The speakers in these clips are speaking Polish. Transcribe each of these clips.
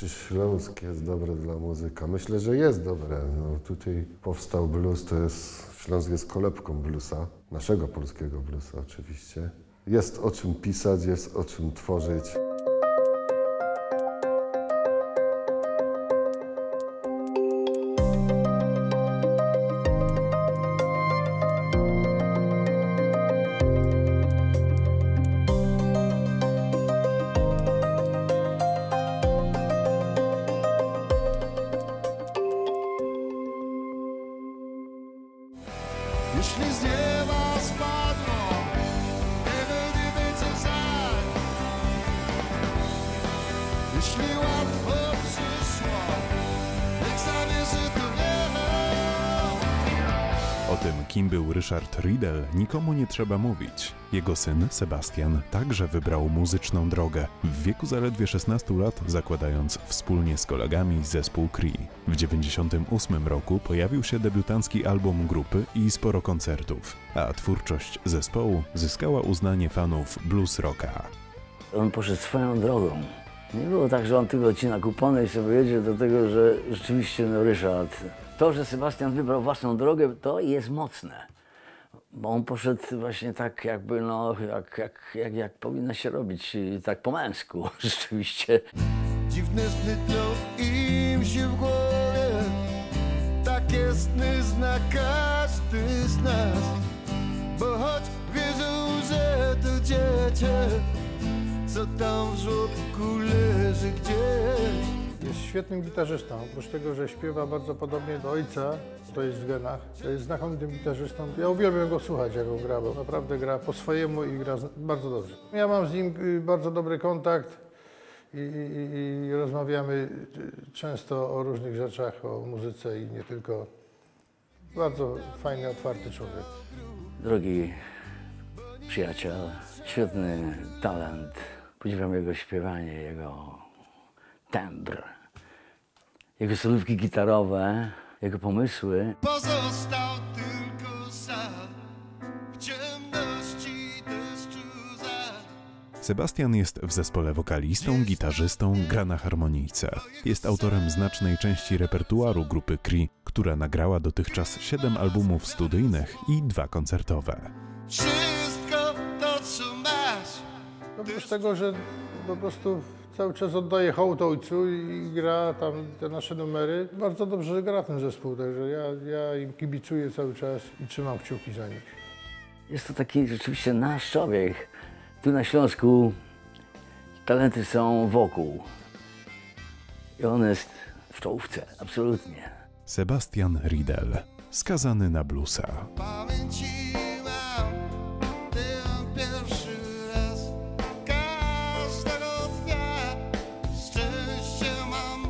Czy Śląsk jest dobre dla muzyka? Myślę, że jest dobre. No, tutaj powstał blues, Śląsk jest kolebką bluesa, naszego polskiego bluesa oczywiście. Jest o czym pisać, jest o czym tworzyć. Jeśli z nieba spadną, jeśli łatwo przyszło, niech zawierzy to wiele. O tym, kim był Ryszard Riedel, nikomu nie trzeba mówić. Jego syn, Sebastian, także wybrał muzyczną drogę. W wieku zaledwie 16 lat, zakładając wspólnie z kolegami zespół Cree. W 1998 roku pojawił się debiutancki album grupy i sporo koncertów, a twórczość zespołu zyskała uznanie fanów blues rocka. On poszedł swoją drogą. Nie było tak, że on tylko odcina kupony i sobie jedzie do tego, że rzeczywiście no Ryszard. To, że Sebastian wybrał własną drogę, to jest mocne. Bo on poszedł właśnie tak jakby, no, jak powinno się robić, tak po męsku, rzeczywiście. Dziwne sny tlą im się w głowie, takie sny zna każdy z nas. Bo choć wierzą, że to dziecię, co tam w żłobku leży gdzieś. Jest świetnym gitarzystą. Oprócz tego, że śpiewa bardzo podobnie do ojca, to jest w genach, to jest znakomitym gitarzystą. Ja uwielbiam go słuchać, jak on gra, bo naprawdę gra po swojemu i gra bardzo dobrze. Ja mam z nim bardzo dobry kontakt i rozmawiamy często o różnych rzeczach, o muzyce i nie tylko. Bardzo fajny, otwarty człowiek. Drogi przyjaciel, świetny talent. Podziwiam jego śpiewanie, jego tembr, jego solówki gitarowe, jego pomysły. Pozostał tylko sam, w ciemności deszczu za. Sebastian jest w zespole wokalistą, gitarzystą, gra na harmonijce. Jest autorem znacznej części repertuaru grupy Cree, która nagrała dotychczas 7 albumów studyjnych i 2 koncertowe. Wszystko to, co masz. Oprócz tego, że po prostu cały czas oddaje hołd ojcu i gra tam te nasze numery. Bardzo dobrze gra ten zespół, także ja im kibicuję cały czas i trzymam kciuki za nich. Jest to taki rzeczywiście nasz człowiek. Tu na Śląsku talenty są wokół. I on jest w czołówce, absolutnie. Sebastian Riedel, skazany na bluesa. Pamięci mam ten pierwszy raz, każdego dnia szczęście mam.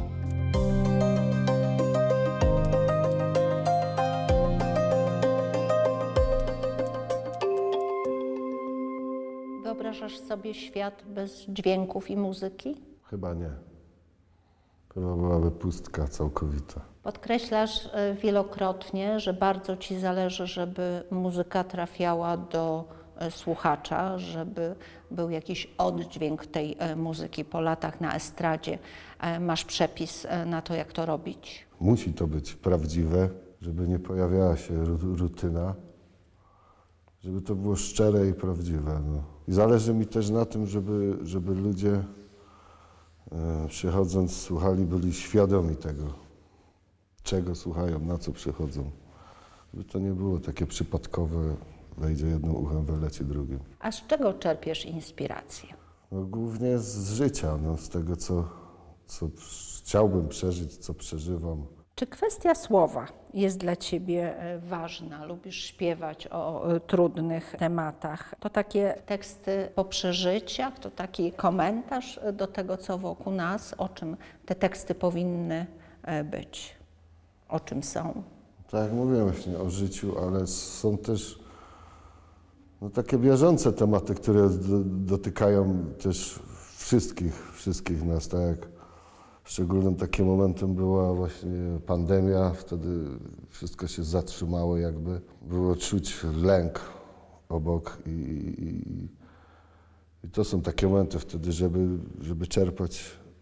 Wyobrażasz sobie świat bez dźwięków i muzyki? Chyba nie. Chyba byłaby pustka całkowita. Podkreślasz wielokrotnie, że bardzo ci zależy, żeby muzyka trafiała do słuchacza, żeby był jakiś oddźwięk tej muzyki. Po latach na estradzie masz przepis na to, jak to robić? Musi to być prawdziwe, żeby nie pojawiała się rutyna, żeby to było szczere i prawdziwe. No. I zależy mi też na tym, żeby ludzie przychodząc, słuchali, byli świadomi tego, czego słuchają, na co przychodzą. Żeby to nie było takie przypadkowe, wejdzie jednym uchem, wyleci drugim. A z czego czerpiesz inspirację? No, głównie z życia, no, z tego, co chciałbym przeżyć, co przeżywam. Czy kwestia słowa jest dla ciebie ważna? Lubisz śpiewać o trudnych tematach? To takie teksty po przeżyciach, to taki komentarz do tego, co wokół nas, o czym te teksty powinny być, o czym są? Tak jak mówiłem właśnie o życiu, ale są też no, takie bieżące tematy, które dotykają też wszystkich nas, tak jak szczególnym takim momentem była właśnie pandemia, wtedy wszystko się zatrzymało jakby. Było czuć lęk obok i to są takie momenty wtedy, żeby czerpać z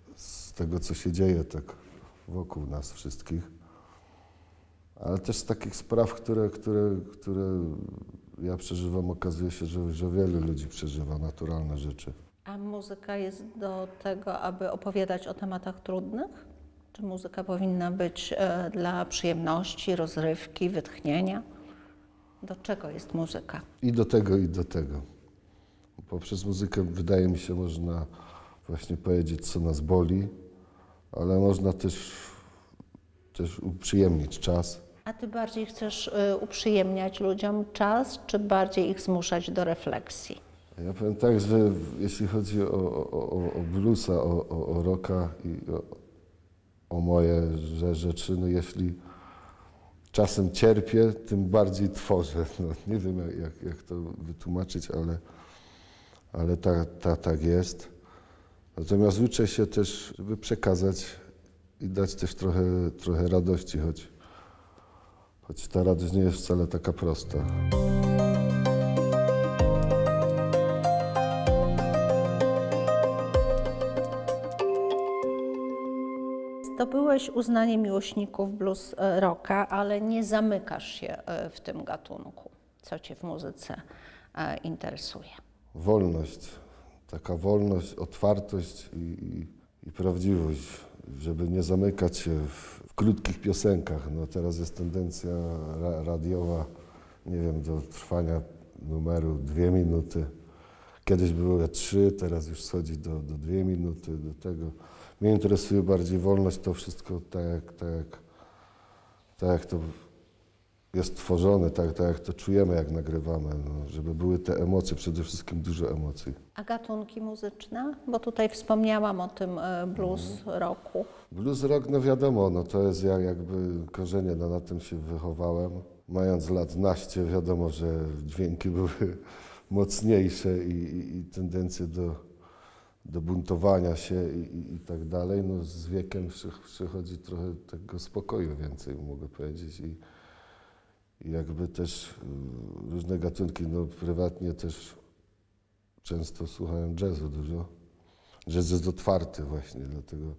z tego, co się dzieje tak wokół nas wszystkich, ale też z takich spraw, które ja przeżywam, okazuje się, że wielu ludzi przeżywa naturalne rzeczy. A muzyka jest do tego, aby opowiadać o tematach trudnych? Czy muzyka powinna być dla przyjemności, rozrywki, wytchnienia? Do czego jest muzyka? I do tego, i do tego. Poprzez muzykę, wydaje mi się, można właśnie powiedzieć, co nas boli, ale można też uprzyjemnić czas. A ty bardziej chcesz uprzyjemniać ludziom czas, czy bardziej ich zmuszać do refleksji? Ja powiem tak, że jeśli chodzi o bluesa, o rocka i o moje rzeczy, no jeśli czasem cierpię, tym bardziej tworzę. No, nie wiem, jak to wytłumaczyć, ale tak jest. Natomiast uczę się też, żeby przekazać i dać też trochę radości, choć ta radość nie jest wcale taka prosta. Zdobyłeś uznanie miłośników blues rocka, ale nie zamykasz się w tym gatunku. Co cię w muzyce interesuje? Wolność, taka wolność, otwartość i prawdziwość, żeby nie zamykać się w krótkich piosenkach. No teraz jest tendencja radiowa, nie wiem, do trwania numeru 2 minuty. Kiedyś było 3, teraz już schodzi do 2 minuty, do tego. Mnie interesuje bardziej wolność, to wszystko tak jak to jest tworzone, tak jak to czujemy, jak nagrywamy, no, żeby były te emocje, przede wszystkim dużo emocji. A gatunki muzyczne? Bo tutaj wspomniałam o tym blues rocku. Blues rock, no wiadomo, no to jest jakby korzenie, no na tym się wychowałem. Mając lat naście, wiadomo, że dźwięki były mocniejsze i tendencje do buntowania się i tak dalej. No z wiekiem przychodzi trochę tego spokoju więcej, mogę powiedzieć. I jakby też różne gatunki, no prywatnie też często słuchałem jazzu dużo. Jazz jest otwarty właśnie, dlatego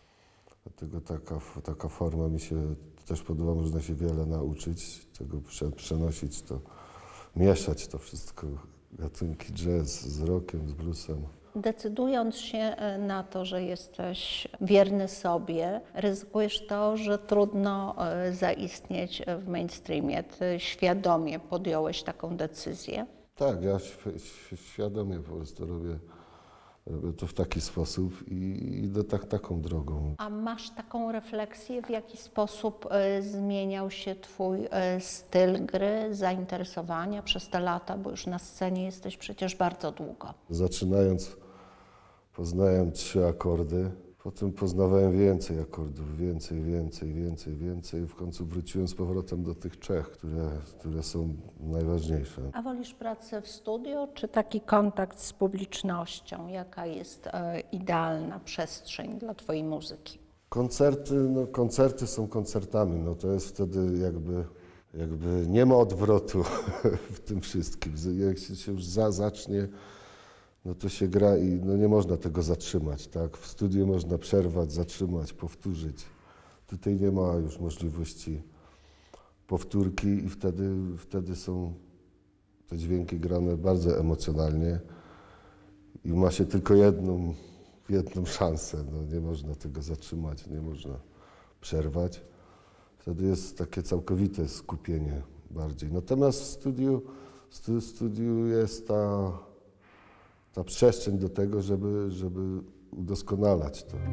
taka forma mi się też podoba, można się wiele nauczyć, tego przenosić to, mieszać to wszystko, gatunki jazz z rockiem, z bluesem. Decydując się na to, że jesteś wierny sobie, ryzykujesz to, że trudno zaistnieć w mainstreamie. Ty świadomie podjąłeś taką decyzję? Tak, ja świadomie po prostu robię to w taki sposób i idę taką drogą. A masz taką refleksję, w jaki sposób zmieniał się twój styl gry, zainteresowania przez te lata, bo już na scenie jesteś przecież bardzo długo. Zaczynając, poznałem 3 akordy, potem poznawałem więcej akordów, więcej. W końcu wróciłem z powrotem do tych 3, które są najważniejsze. A wolisz pracę w studio, czy taki kontakt z publicznością? Jaka jest idealna przestrzeń dla twojej muzyki? Koncerty są koncertami, no to jest wtedy jakby nie ma odwrotu w tym wszystkim. Jak się już zacznie, no to się gra i no nie można tego zatrzymać, tak? W studiu można przerwać, zatrzymać, powtórzyć. Tutaj nie ma już możliwości powtórki i wtedy są te dźwięki grane bardzo emocjonalnie i ma się tylko jedną szansę. No nie można tego zatrzymać, nie można przerwać. Wtedy jest takie całkowite skupienie bardziej. Natomiast w studiu jest ta przestrzeń do tego, żeby udoskonalać to.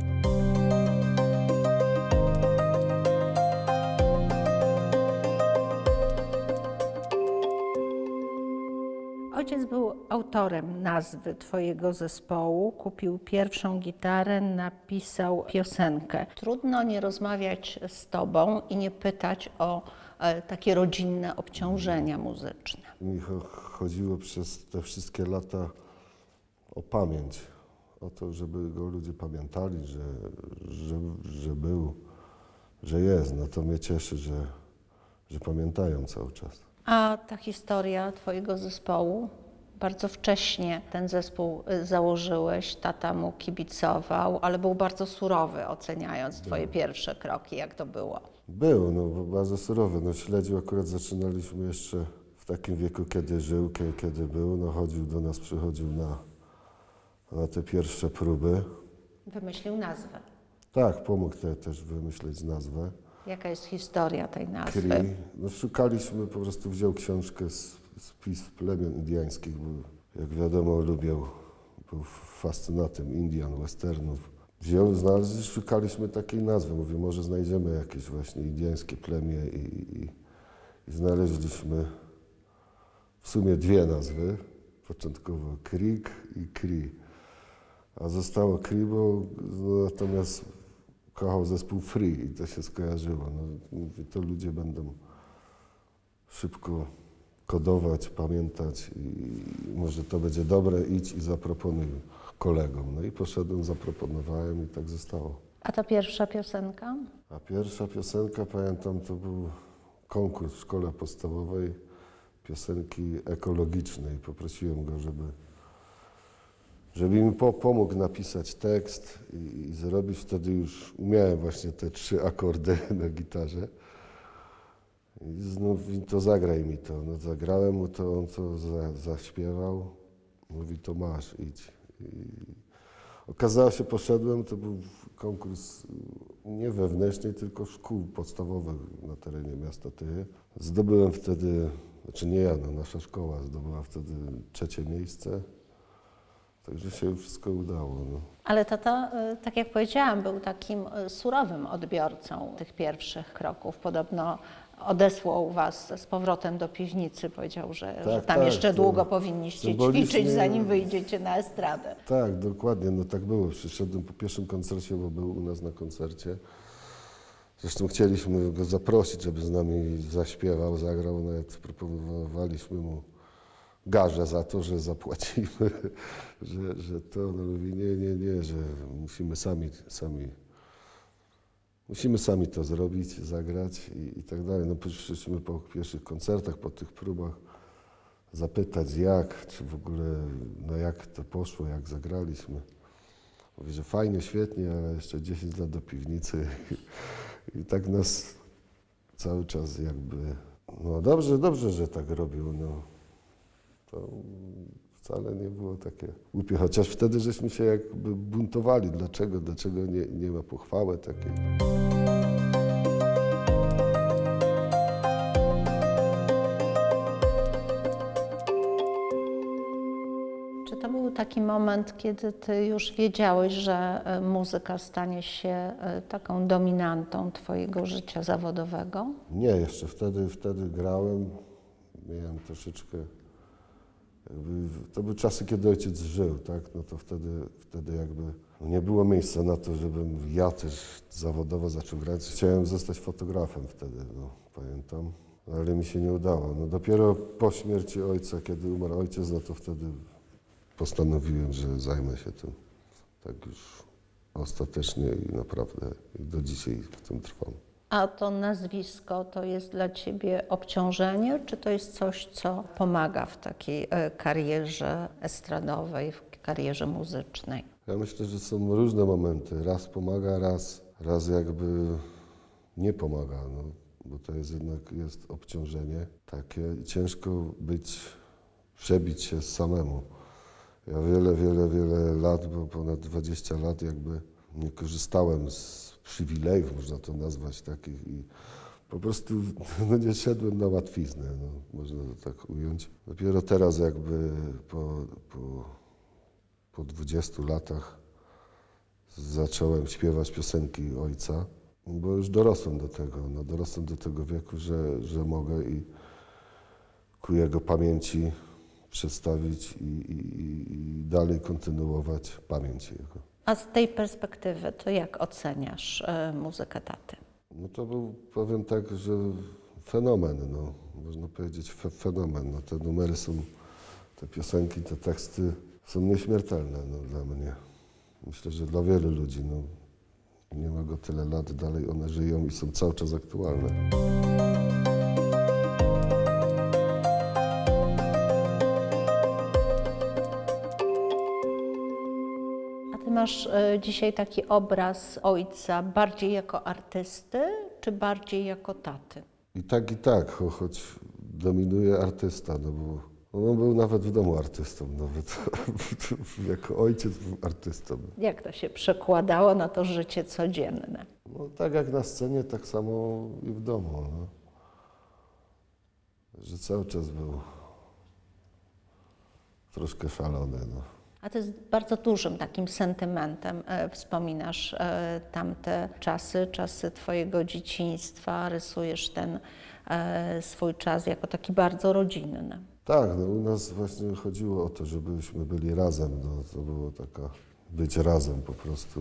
Ojciec był autorem nazwy twojego zespołu, kupił pierwszą gitarę, napisał piosenkę. Trudno nie rozmawiać z tobą i nie pytać o takie rodzinne obciążenia muzyczne. Mi chodziło przez te wszystkie lata o pamięć, o to, żeby go ludzie pamiętali, że był, że jest. No to mnie cieszy, że pamiętają cały czas. A ta historia twojego zespołu Bardzo wcześnie ten zespół założyłeś, tata mu kibicował, ale był bardzo surowy, oceniając twoje pierwsze kroki. Jak to było? Był, no bo bardzo surowy. No śledził akurat zaczynaliśmy jeszcze w takim wieku, kiedy żył, kiedy był. No chodził do nas, przychodził na te pierwsze próby. Wymyślił nazwę. Tak, pomógł też wymyśleć nazwę. Jaka jest historia tej nazwy? Cree. No szukaliśmy, po prostu wziął książkę z pism plemion indiańskich, bo jak wiadomo był fascynatem Indian, westernów. Wziął, znalazł i szukaliśmy takiej nazwy. Mówię, może znajdziemy jakieś właśnie indiańskie plemię i znaleźliśmy w sumie dwie nazwy. Początkowo Creek i Cree. A zostało Cree, bo natomiast kochał zespół Free i to się skojarzyło. No, mówię, to ludzie będą szybko kodować, pamiętać i może to będzie dobre, idź i zaproponuj kolegom. No i poszedłem, zaproponowałem i tak zostało. A ta pierwsza piosenka? A pierwsza piosenka, pamiętam, to był konkurs w szkole podstawowej piosenki ekologicznej. Poprosiłem go, żeby mi pomógł napisać tekst i zrobić. Wtedy już umiałem właśnie te 3 akordy na gitarze. I znów to zagraj mi to. No, zagrałem mu to, on to zaśpiewał. Mówi, to masz, idź. I okazało się, poszedłem, to był konkurs nie wewnętrzny, tylko szkół podstawowych na terenie miasta Tychy. Zdobyłem wtedy, znaczy nie ja, no, nasza szkoła zdobyła wtedy 3. miejsce. Także się wszystko udało. No. Ale tata, tak jak powiedziałam, był takim surowym odbiorcą tych pierwszych kroków. Podobno odesłał was z powrotem do piwnicy. Powiedział, że tam jeszcze długo powinniście ćwiczyć, zanim wyjdziecie na estradę. Tak, dokładnie. No tak było. Przyszedłem po pierwszym koncercie, bo był u nas na koncercie. Zresztą chcieliśmy go zaprosić, żeby z nami zaśpiewał, zagrał. Nawet proponowaliśmy mu garzę za to, że zapłacimy, że to, no mówi, nie, że musimy sami to zrobić, zagrać i tak dalej. No przyszliśmy po pierwszych koncertach, po tych próbach zapytać jak, czy w ogóle, no jak to poszło, jak zagraliśmy. Mówi, że fajnie, świetnie, ale jeszcze 10 lat do piwnicy i tak nas cały czas jakby, no dobrze, że tak robił, no. To wcale nie było takie głupie, chociaż wtedy żeśmy się jakby buntowali. Dlaczego nie ma pochwały takiej? Czy to był taki moment, kiedy ty już wiedziałeś, że muzyka stanie się taką dominantą twojego życia zawodowego? Nie, jeszcze wtedy grałem, miałem troszeczkę. To były czasy, kiedy ojciec żył, tak? No to wtedy jakby nie było miejsca na to, żebym ja też zawodowo zaczął grać. Chciałem zostać fotografem wtedy, no, pamiętam, ale mi się nie udało. No dopiero po śmierci ojca, kiedy umarł ojciec, no to wtedy postanowiłem, że zajmę się tym tak już ostatecznie i naprawdę do dzisiaj w tym trwam. A to nazwisko to jest dla ciebie obciążenie, czy to jest coś, co pomaga w takiej karierze estradowej, w karierze muzycznej? Ja myślę, że są różne momenty. Raz pomaga, raz jakby nie pomaga, no, bo to jest jednak obciążenie takie i ciężko przebić się samemu. Ja wiele lat, bo ponad 20 lat jakby nie korzystałem z przywilejów, można to nazwać, takich i po prostu no, nie szedłem na łatwiznę, no, można to tak ująć. Dopiero teraz jakby po 20 latach zacząłem śpiewać piosenki ojca, bo już dorosłem do tego wieku, że mogę i ku jego pamięci przedstawić i dalej kontynuować pamięć jego. A z tej perspektywy to jak oceniasz muzykę taty? No to był, powiem tak, że fenomen, no, można powiedzieć fenomen. No, te numery są, te piosenki, te teksty są nieśmiertelne no, dla mnie. Myślę, że dla wielu ludzi. No, nie ma go tyle lat, dalej one żyją i są cały czas aktualne. masz dzisiaj taki obraz ojca bardziej jako artysty, czy bardziej jako taty? I tak, choć dominuje artysta, no bo on był nawet w domu artystą, nawet jako ojciec był artystą. Jak to się przekładało na to życie codzienne? No, tak jak na scenie, tak samo i w domu. No. Że cały czas był troszkę szalony. No. A ty z bardzo dużym takim sentymentem wspominasz tamte czasy twojego dzieciństwa, rysujesz ten swój czas jako taki bardzo rodzinny. Tak, no u nas właśnie chodziło o to, żebyśmy byli razem. No, to było taka być razem po prostu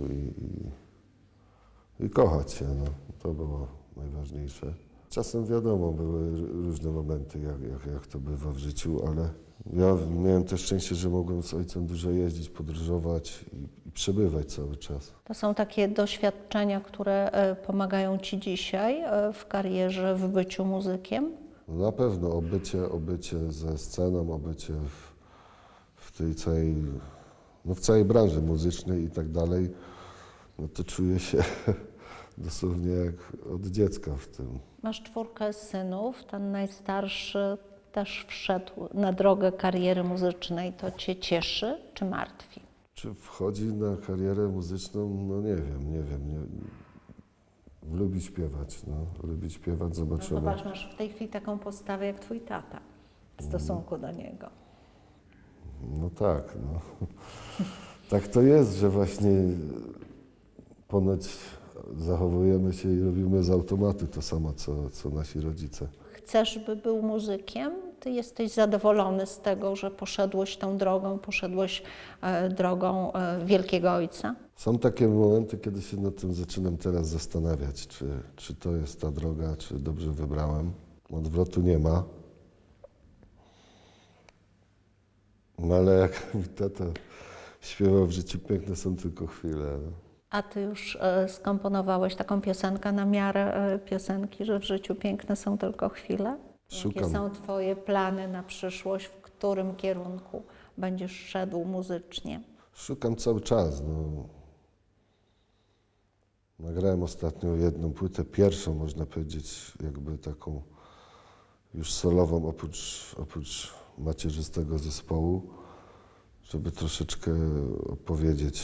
i kochać się. No. To było najważniejsze. Czasem wiadomo, były różne momenty, jak to bywa w życiu, ale ja miałem też szczęście, że mogłem z ojcem dużo jeździć, podróżować i przebywać cały czas. To są takie doświadczenia, które pomagają ci dzisiaj w karierze, w byciu muzykiem? No na pewno obycie ze sceną, obycie w tej całej, no w całej branży muzycznej i tak dalej, no to czuję się dosłownie jak od dziecka w tym. Masz 4 synów, ten najstarszy też wszedł na drogę kariery muzycznej. To cię cieszy czy martwi? Czy wchodzi na karierę muzyczną? No nie wiem. Lubi śpiewać, lubi śpiewać, zobaczymy. No zobacz, masz w tej chwili taką postawę jak twój tata w stosunku do niego. No tak, no. Tak to jest, że właśnie ponoć zachowujemy się i robimy z automatu to samo, co nasi rodzice. Chcesz, by był muzykiem? Ty jesteś zadowolony z tego, że poszedłeś tą drogą, poszedłeś drogą Wielkiego Ojca? Są takie momenty, kiedy się nad tym zaczynam teraz zastanawiać, czy to jest ta droga, czy dobrze wybrałem. Odwrotu nie ma. No ale jak mi tata śpiewał, w życiu piękne są tylko chwile. No. A ty już skomponowałeś taką piosenkę na miarę piosenki, że w życiu piękne są tylko chwile? Szukam. Jakie są twoje plany na przyszłość? W którym kierunku będziesz szedł muzycznie? Szukam cały czas. No. Nagrałem ostatnio jedną płytę, pierwszą można powiedzieć, jakby taką już solową, oprócz macierzystego zespołu, żeby troszeczkę opowiedzieć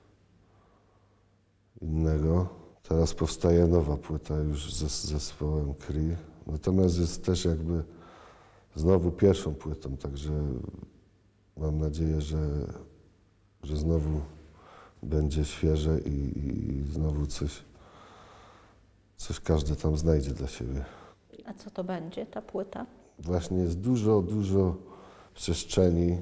innego. Teraz powstaje nowa płyta już z zespołem Cree. Natomiast jest też jakby znowu pierwszą płytą, także mam nadzieję, że znowu będzie świeże i znowu coś każdy tam znajdzie dla siebie. A co to będzie, ta płyta? Właśnie jest dużo przestrzeni.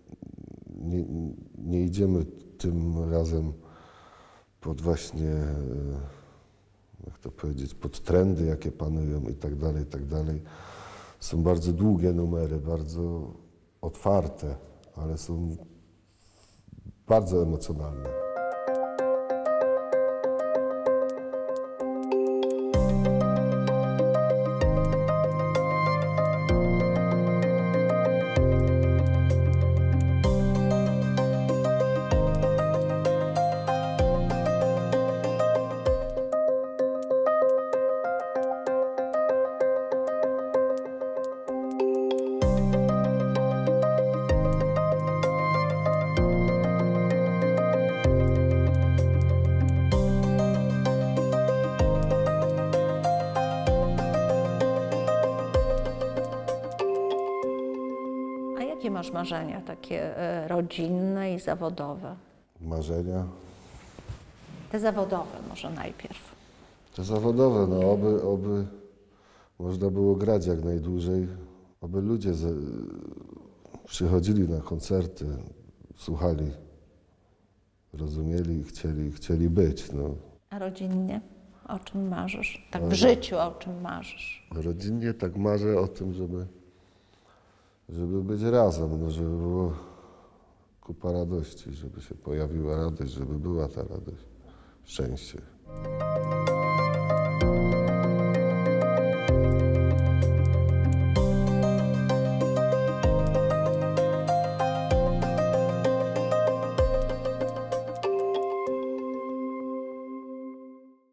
Nie idziemy tym razem pod właśnie, jak to powiedzieć, pod trendy, jakie panują i tak dalej. Są bardzo długie numery, bardzo otwarte, ale są bardzo emocjonalne. Jakie masz marzenia takie rodzinne i zawodowe? Marzenia? Te zawodowe może najpierw. Te zawodowe, no oby można było grać jak najdłużej, oby ludzie przychodzili na koncerty, słuchali, rozumieli i chcieli być. No. A rodzinnie? O czym marzysz? Tak w życiu o czym marzysz? Rodzinnie tak marzę o tym, żeby być razem, no, żeby było kupa radości, żeby się pojawiła radość, żeby była ta radość, szczęście.